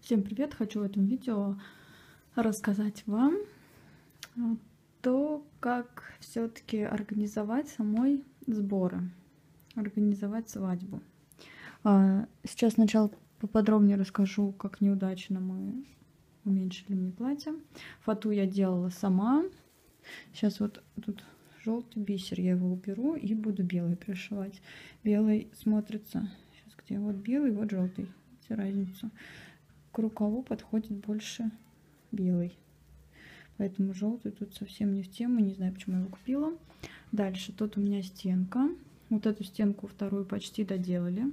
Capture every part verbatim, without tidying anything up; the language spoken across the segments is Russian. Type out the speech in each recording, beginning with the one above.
Всем привет! Хочу в этом видео рассказать вам то, как все-таки организовать самой сборы, организовать свадьбу. Сейчас сначала поподробнее расскажу, как неудачно мы уменьшили мне платье. Фату я делала сама. Сейчас вот тут желтый бисер, я его уберу и буду белый пришивать. Белый смотрится, сейчас где вот белый, вот желтый. Видите разницу? К рукаву подходит больше белый, поэтому желтый тут совсем не в тему, не знаю, почему я его купила. Дальше тут у меня стенка, вот эту стенку вторую почти доделали,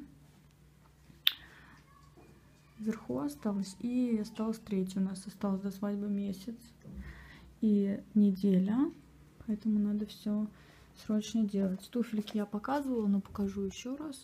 вверху осталось, и осталось третью, у нас осталось до свадьбы месяц и неделя, поэтому надо все срочно делать. Туфельки я показывала, но покажу еще раз.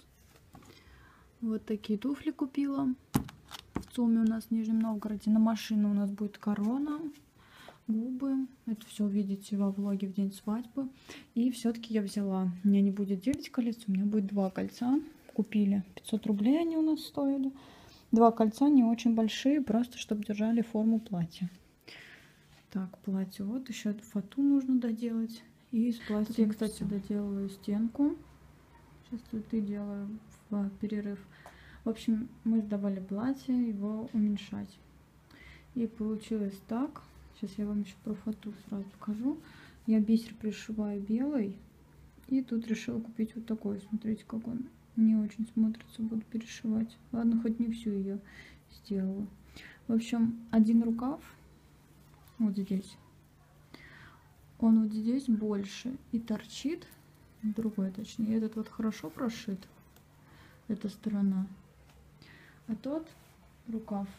Вот такие туфли купила в ЦУМе у нас в Нижнем Новгороде. На машину у нас будет корона, губы. Это все увидите во влоге в день свадьбы. И все-таки я взяла, у меня не будет девять колец, у меня будет два кольца. Купили пятьсот рублей, они у нас стоили. Два кольца не очень большие, просто чтобы держали форму платья. Так, платье. Вот еще фату нужно доделать. И из платья я, кстати, доделаю стенку. Сейчас цветы делаю в перерыв. В общем, мы сдавали платье, его уменьшать. И получилось так. Сейчас я вам еще про фату сразу покажу. Я бисер пришиваю белый. И тут решила купить вот такой. Смотрите, как он не очень смотрится. Буду перешивать. Ладно, хоть не всю ее сделала. В общем, один рукав вот здесь. Он вот здесь больше и торчит. Другой, точнее. Этот вот хорошо прошит. Эта сторона. А тот рукав,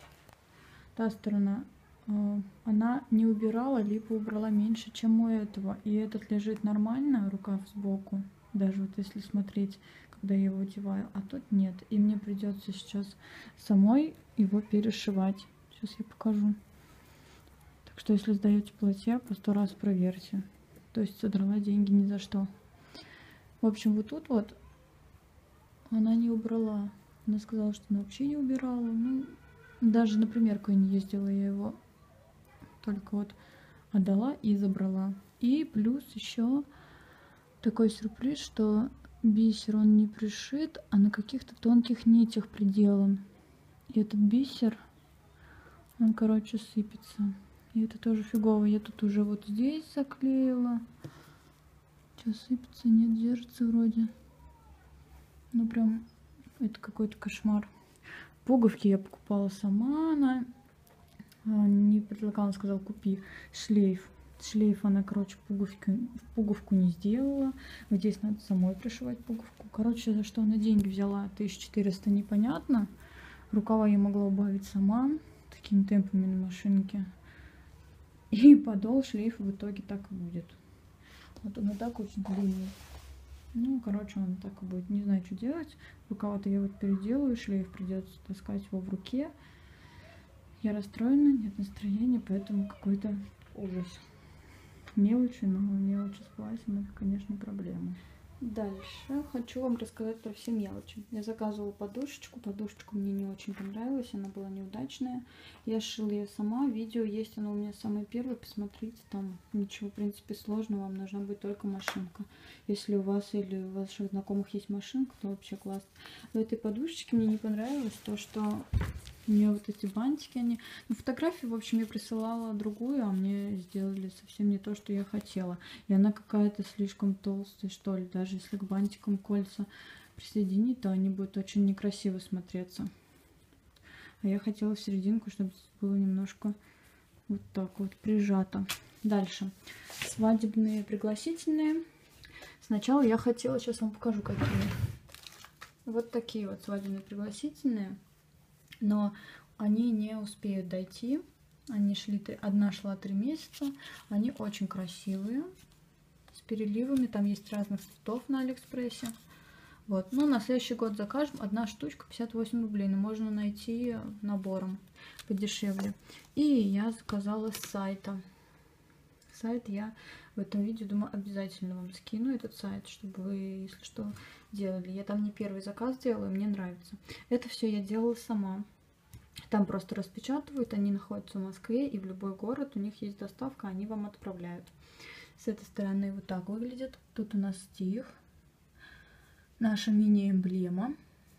та сторона, э, она не убирала, либо убрала меньше, чем у этого. И этот лежит нормально, рукав сбоку, даже вот если смотреть, когда я его одеваю, а тот нет. И мне придется сейчас самой его перешивать. Сейчас я покажу. Так что, если сдаете платья, по сто раз проверьте. То есть содрала деньги ни за что. В общем, вот тут вот она не убрала. Она сказала, что она вообще не убирала. Ну, даже на примерку я не ездила, я его только вот отдала и забрала. И плюс еще такой сюрприз, что бисер он не пришит, а на каких-то тонких нитях приделан. И этот бисер, он, короче, сыпется. И это тоже фигово. Я тут уже вот здесь заклеила. Что, сыпется? Нет, держится вроде. Ну, прям... Это какой-то кошмар. Пуговки я покупала сама. Она не предлагала, она сказала, купи шлейф. Шлейф она, короче, пуговки, пуговку не сделала. Вот здесь надо самой пришивать пуговку. Короче, за что она деньги взяла? тысяча четыреста непонятно. Рукава я могла убавить сама. Такими темпами на машинке. И подол шлейфа в итоге так и будет. Вот он и так очень длинный. Ну, короче, он так и будет. Не знаю, что делать. Рукава-то я вот переделаю, шлейф придется таскать его в руке. Я расстроена, нет настроения, поэтому какой-то ужас. Мелочи, но мелочи с платьем, это, конечно, проблема. Дальше хочу вам рассказать про все мелочи. Я заказывала подушечку. Подушечку мне не очень понравилась, она была неудачная. Я сшила ее сама. Видео есть, она у меня самое первое. Посмотрите, там ничего, в принципе, сложного. Вам нужна будет только машинка. Если у вас или у ваших знакомых есть машинка, то вообще классно. В этой подушечке мне не понравилось то, что у нее вот эти бантики, они... Ну, фотографию, в общем, я присылала другую, а мне сделали совсем не то, что я хотела. И она какая-то слишком толстая, что ли. Даже если к бантикам кольца присоединить, то они будут очень некрасиво смотреться. А я хотела в серединку, чтобы было немножко вот так вот прижато. Дальше. Свадебные пригласительные. Сначала я хотела, сейчас вам покажу, какие. Вот такие вот свадебные пригласительные. Но они не успеют дойти. Они шли, одна шла три месяца. Они очень красивые. С переливами. Там есть разных цветов на Алиэкспрессе. Вот. Ну, на следующий год закажем. Одна штучка пятьдесят восемь рублей. Но можно найти набором подешевле. И я заказала с сайта. Сайт я в этом видео, думаю, обязательно вам скину этот сайт, чтобы вы, если что, делали. Я там не первый заказ делала, мне нравится. Это все я делала сама. Там просто распечатывают, они находятся в Москве, и в любой город у них есть доставка, они вам отправляют. С этой стороны вот так выглядит. Тут у нас стих, наша мини-эмблема.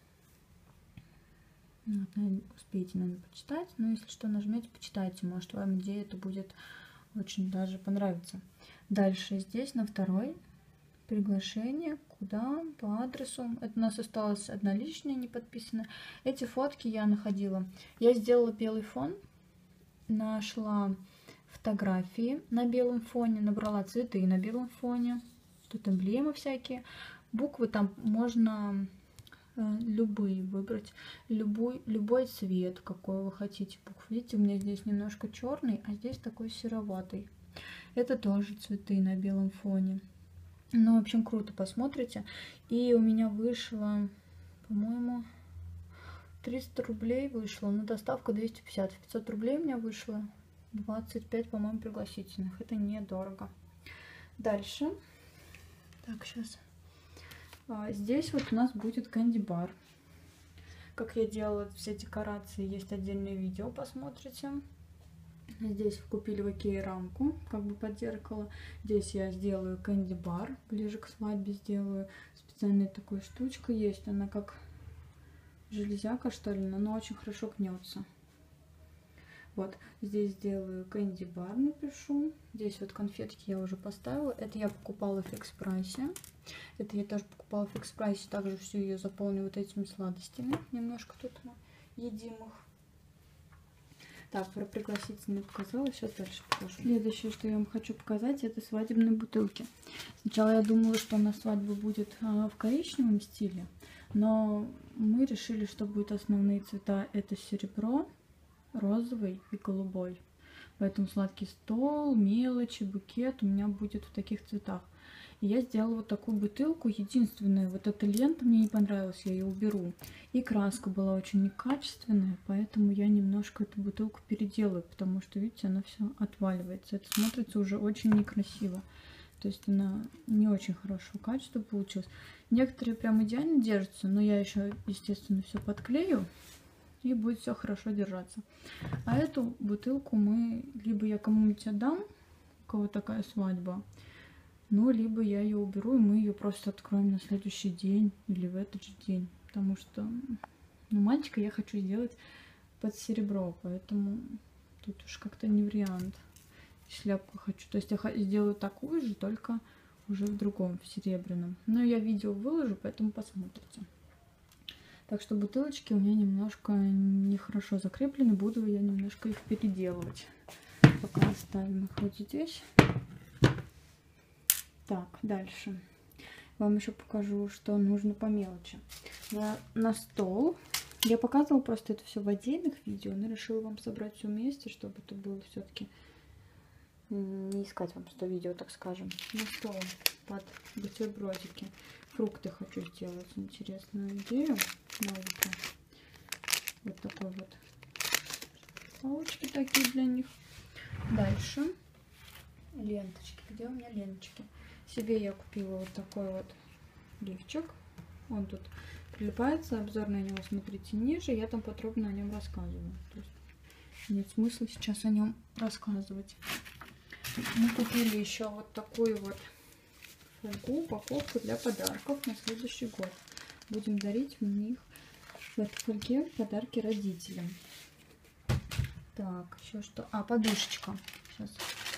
Вот, успеете, наверное, почитать. Но если что, нажмете, почитайте. Может, вам идея это будет очень даже понравится. Дальше здесь на второй приглашение. Куда? По адресу. Это у нас осталось одна лишняя, не подписанная. Эти фотки я находила. Я сделала белый фон. Нашла фотографии на белом фоне. Набрала цветы на белом фоне. Тут эмблемы всякие. Буквы там можно любые выбрать, любой, любой цвет, какой вы хотите букв. Видите, у меня здесь немножко черный, а здесь такой сероватый. Это тоже цветы на белом фоне. Ну, в общем, круто, посмотрите. И у меня вышло, по-моему, триста рублей вышло, но доставка двести пятьдесят. пятьсот рублей у меня вышло, двадцать пять, по-моему, пригласительных. Это недорого. Дальше. Так, сейчас... Здесь вот у нас будет кэнди-бар. Как я делала все декорации, есть отдельное видео, посмотрите. Здесь купили в Икее рамку, как бы под зеркало. Здесь я сделаю кэнди-бар, ближе к свадьбе сделаю. Специальная такая штучка есть, она как железяка, что ли, но она очень хорошо гнется. Вот, здесь сделаю кэнди-бар, напишу. Здесь вот конфетки я уже поставила. Это я покупала в фикс-прайсе. Это я тоже покупала в фикс-прайсе. Также всю ее заполню вот этими сладостями. Немножко тут едимых. Так, про пригласительные показала. Сейчас дальше покажу. Следующее, что я вам хочу показать, это свадебные бутылки. Сначала я думала, что на свадьбе будет а, в коричневом стиле. Но мы решили, что будут основные цвета. Это серебро, розовый и голубой. Поэтому сладкий стол, мелочи, букет у меня будет в таких цветах. И я сделала вот такую бутылку. Единственная, вот эта лента мне не понравилась, я ее уберу. И краска была очень некачественная, поэтому я немножко эту бутылку переделаю, потому что, видите, она все отваливается. Это смотрится уже очень некрасиво. То есть она не очень хорошего качества получилась. Некоторые прям идеально держатся, но я еще, естественно, все подклею. И будет все хорошо держаться. А эту бутылку мы, либо я кому-нибудь отдам, у кого такая свадьба, ну, либо я ее уберу, и мы ее просто откроем на следующий день или в этот же день. Потому что, ну, мальчика я хочу сделать под серебро, поэтому тут уж как-то не вариант. Шляпку хочу. То есть я сделаю такую же, только уже в другом, в серебряном. Но я видео выложу, поэтому посмотрите. Так что бутылочки у меня немножко нехорошо закреплены. Буду я немножко их переделывать. Пока оставим их вот здесь. Так, дальше. Вам еще покажу, что нужно по мелочи. На, на стол. Я показывала просто это все в отдельных видео, но решила вам собрать все вместе, чтобы это было все-таки не искать вам сто видео, так скажем. На стол под бутербродики. Фрукты хочу сделать. Интересную идею на утро. Вот такой вот. Палочки такие для них. Дальше. Ленточки. Где у меня ленточки? Себе я купила вот такой вот лифчик. Он тут прилипается. Обзор на него смотрите ниже. Я там подробно о нем рассказываю. То есть нет смысла сейчас о нем рассказывать. Мы купили еще вот такую вот фольгу, упаковку для подарков на следующий год. Будем дарить в них в этой фольге подарки родителям. Так, еще что? А, подушечка. Сейчас.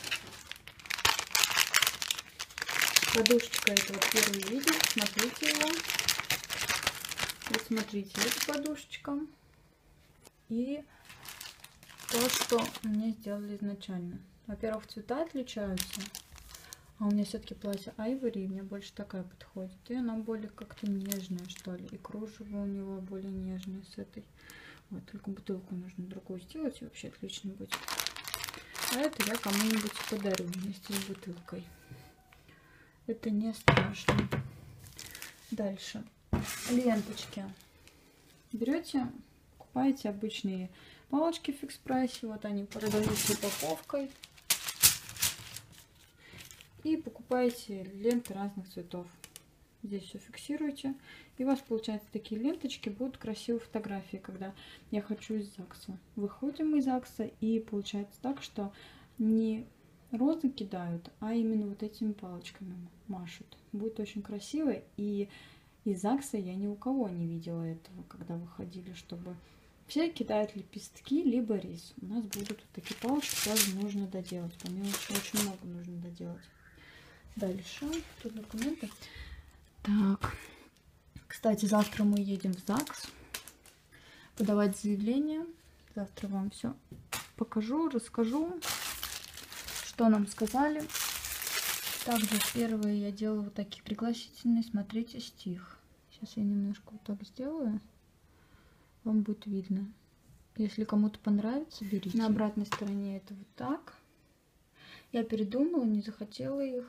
Подушечка, это вот первый видео. Смотрите его. Вот смотрите, это подушечка. И то, что мне сделали изначально. Во-первых, цвета отличаются. А у меня все-таки платье Айвори, мне больше такая подходит. И она более как-то нежная, что ли. И кружево у него более нежное с этой. Вот, только бутылку нужно другую сделать, и вообще отлично будет. А это я кому-нибудь подарю вместе с бутылкой. Это не страшно. Дальше. Ленточки. Берете, покупаете обычные палочки в фикс-прайсе. Вот они продаются упаковкой. И покупаете ленты разных цветов. здесь все фиксируете, и у вас получается такие ленточки, будут красивые фотографии, когда я хочу из ЗАГСа. Выходим из ЗАГСа, и получается так, что не розы кидают, а именно вот этими палочками машут. Будет очень красиво, и из ЗАГСа я ни у кого не видела этого, когда выходили, чтобы все кидают лепестки, либо рис. У нас будут вот такие палочки, тоже нужно доделать. По мелочи очень много нужно доделать. Дальше, тут документы. Так, кстати, завтра мы едем в ЗАГС подавать заявление. Завтра вам все покажу, расскажу, что нам сказали. Также первое я делаю вот такие пригласительные. Смотрите стих. Сейчас я немножко вот так сделаю. Вам будет видно. Если кому-то понравится, берите. На обратной стороне это вот так. Я передумала, не захотела их.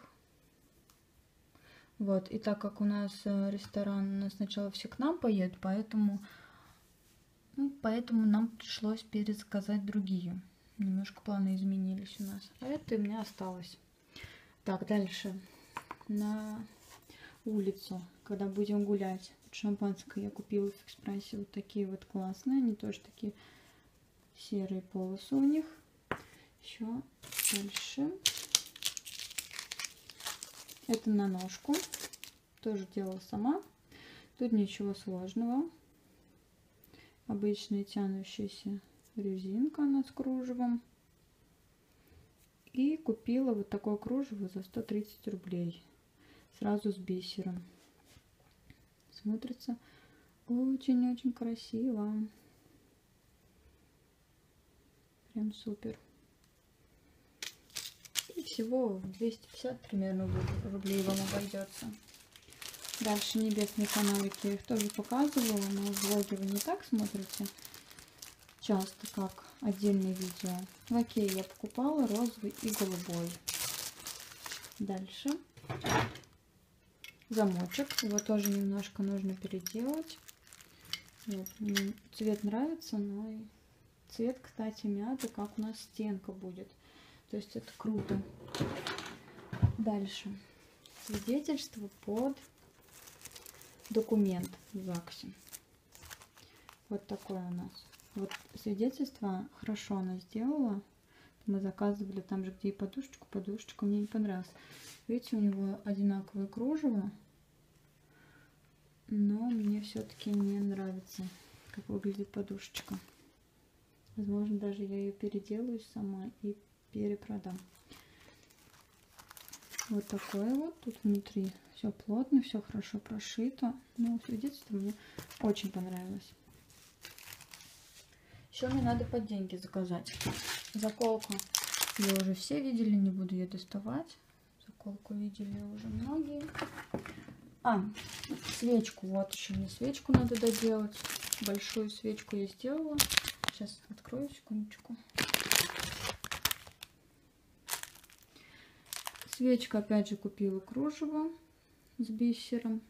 Вот. И так как у нас ресторан, сначала все к нам поедут, поэтому, ну, поэтому нам пришлось перезаказать другие. Немножко планы изменились у нас. А это у меня осталось. Так, дальше. На улицу, когда будем гулять. Шампанское я купила в Фикс-прайсе. Вот такие вот классные. Они тоже такие серые полосы у них. Еще дальше. Это на ножку. Тоже делала сама. Тут ничего сложного. Обычная тянущаяся резинка, она с кружевом. И купила вот такое кружево за сто тридцать рублей. Сразу с бисером. Смотрится очень-очень красиво. Прям супер. И всего двести пятьдесят примерно рублей вам обойдется. Дальше небесные фонарики. Я их тоже показывала, но в влоге вы не так смотрите часто, как отдельные видео. В Окее я покупала розовый и голубой. Дальше. Замочек. Его тоже немножко нужно переделать. Вот. Мне цвет нравится, но и цвет, кстати, мята, как у нас стенка будет. То есть это круто. Дальше. Свидетельство под документ в ЗАГСе. Вот такое у нас. Вот свидетельство хорошо она сделала. Мы заказывали там же, где и подушечку. Подушечку мне не понравилась. Видите, у него одинаковое кружево. Но мне все-таки не нравится, как выглядит подушечка. Возможно, даже я ее переделаю сама и перепродам. Вот такое вот. Тут внутри все плотно, все хорошо прошито. Но свидетельство мне очень понравилось. Еще мне надо под деньги заказать. Заколку вы уже все видели, не буду ее доставать. Заколку видели уже многие. А, свечку. Вот еще мне свечку надо доделать. Большую свечку я сделала. Сейчас открою, секундочку. Свечка опять же купила кружево с бисером.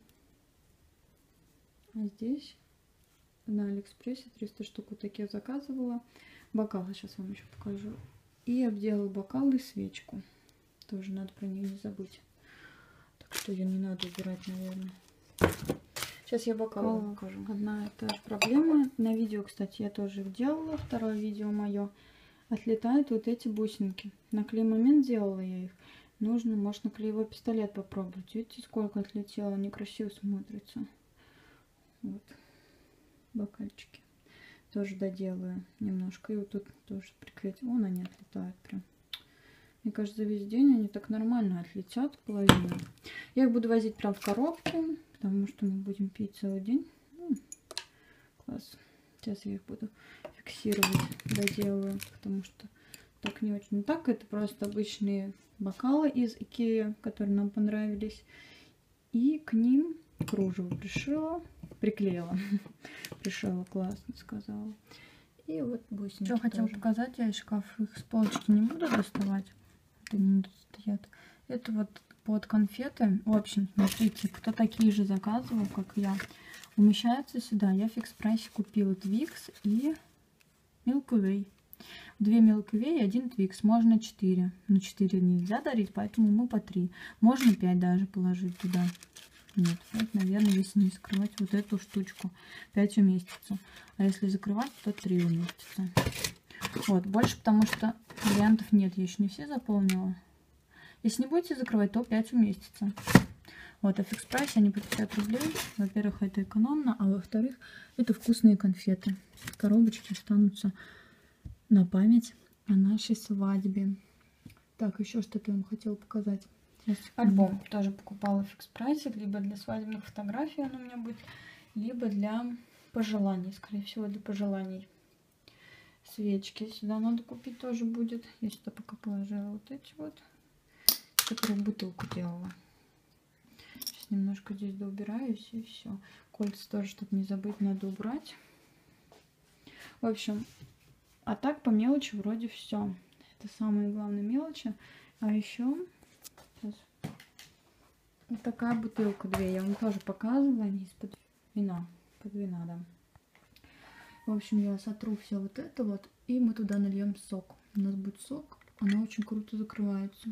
А здесь на Алиэкспрессе триста штук вот такие заказывала. Бокалы сейчас вам еще покажу. И обделала бокалы и свечку. Тоже надо про нее не забыть. Так что ее не надо убирать, наверное. Сейчас я бокалы покажу. Одна и та же проблема. На видео, кстати, я тоже их делала. Второе видео мое. Отлетают вот эти бусинки. На клей-момент делала я их. Нужно, может, на клеевой пистолет попробовать. Видите, сколько отлетело. Некрасиво смотрится. Вот. Бокальчики. Тоже доделаю немножко. И вот тут тоже приклеить. Вон они отлетают прям. Мне кажется, весь день они так нормально отлетят половину. Я их буду возить прям в коробке, потому что мы будем пить целый день. Ну, класс. Сейчас я их буду фиксировать, доделаю, потому что так не очень. Ну, так это просто обычные бокалы из Икеи, которые нам понравились. И к ним кружево пришила, приклеила. Пришила, классно сказала. И вот бусинки. Что хотела показать, я из шкафа их с полочки не буду доставать. Не стоят. Это вот под конфеты. В общем, смотрите, кто такие же заказывал, как я, умещается сюда. Я в Фикс-прайсе купила Twix и Milky Way. Две Milky Way и один Twix. Можно четыре. Но четыре нельзя дарить, поэтому мы по три. Можно пять даже положить туда. Нет, вот, наверное, если не закрывать вот эту штучку, пять уместится. А если закрывать, то три уместится. Вот, больше, потому что вариантов нет, я еще не все заполнила. Если не будете закрывать, то пять уместится. Вот, а в фикс прайсе они по пятьдесят рублей. Во-первых, это экономно, а во-вторых, это вкусные конфеты. Коробочки останутся на память о нашей свадьбе. Так, еще что-то я вам хотела показать. Сейчас. Альбом тоже покупала в фикс прайсе, либо для свадебных фотографий он у меня будет, либо для пожеланий, скорее всего, для пожеланий. Свечки сюда надо купить тоже будет. Я сюда пока положила вот эти вот, которые в бутылку делала. Сейчас немножко здесь доубираюсь и все. Кольца тоже, чтобы не забыть, надо убрать. В общем, а так по мелочи вроде все. Это самые главные мелочи. А еще сейчас вот такая бутылка, две. Я вам тоже показывала, они из-под вина. Под вина, да. В общем, я сотру все вот это вот, и мы туда нальем сок. У нас будет сок, она очень круто закрывается.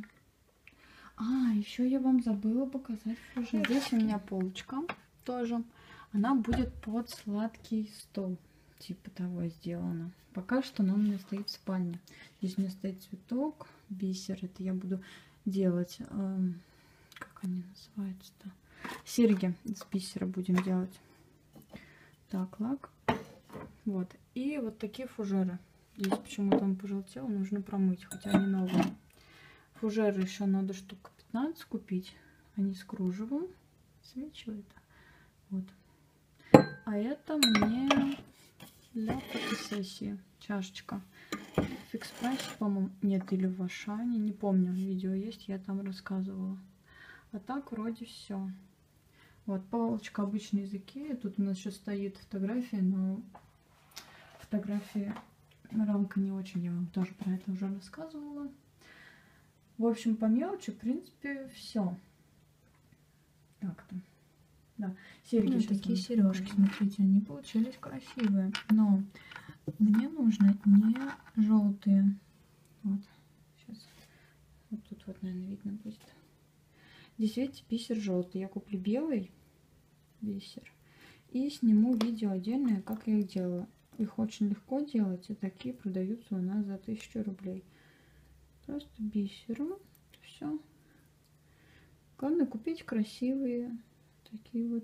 А, еще я вам забыла показать фужер. Здесь у меня полочка тоже. Она будет под сладкий стол. Типа того сделано. Пока что она у меня стоит в спальне. Здесь у меня стоит цветок, бисер. Это я буду делать, э, как они называются-то? Серьги из бисера будем делать. Так, лак. Вот. И вот такие фужеры. Здесь почему-то он пожелтел, нужно промыть, хотя они новые. Фужеры еще надо штук пятнадцать купить. Они с кружевом. Свечи это. Вот. А это мне для фотосессии. Чашечка. В фикс прайсе, по-моему, нет, или в Ашане, не помню, видео есть, я там рассказывала. А так вроде все. Вот, полочка обычной из Икеи. Тут у нас еще стоит фотография, но фотографии, рамка не очень, я вам тоже про это уже рассказывала. В общем, по мелочи, в принципе, все. Так-то. Да, серьги. Ну, такие сережки, смотрите, они получились красивые. Но мне нужно не желтые. Вот, сейчас. Вот тут вот, наверное, видно будет. Здесь, видите, бисер желтый. Я куплю белый бисер. И сниму видео отдельное, как я их делала. Их очень легко делать. И такие продаются у нас за тысячу рублей. Просто бисером. Все. Главное купить красивые. Такие вот.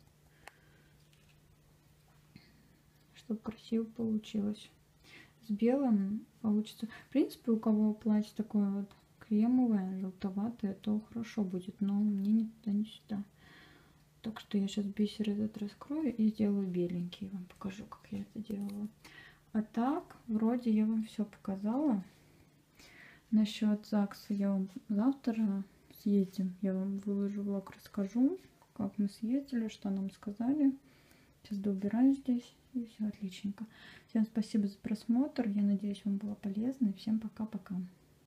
Чтобы красиво получилось. С белым получится. В принципе, у кого платье такое вот кремовое, желтоватое, то хорошо будет. Но мне ни туда, ни сюда. Так что я сейчас бисер этот раскрою и сделаю беленький. Вам покажу, как я это делала. А так, вроде я вам все показала. Насчет ЗАГСа я вам завтра съездим. Я вам выложу влог, расскажу, как мы съездили, что нам сказали. Сейчас доубираю здесь. И все отличненько. Всем спасибо за просмотр. Я надеюсь, вам было полезно. И всем пока-пока.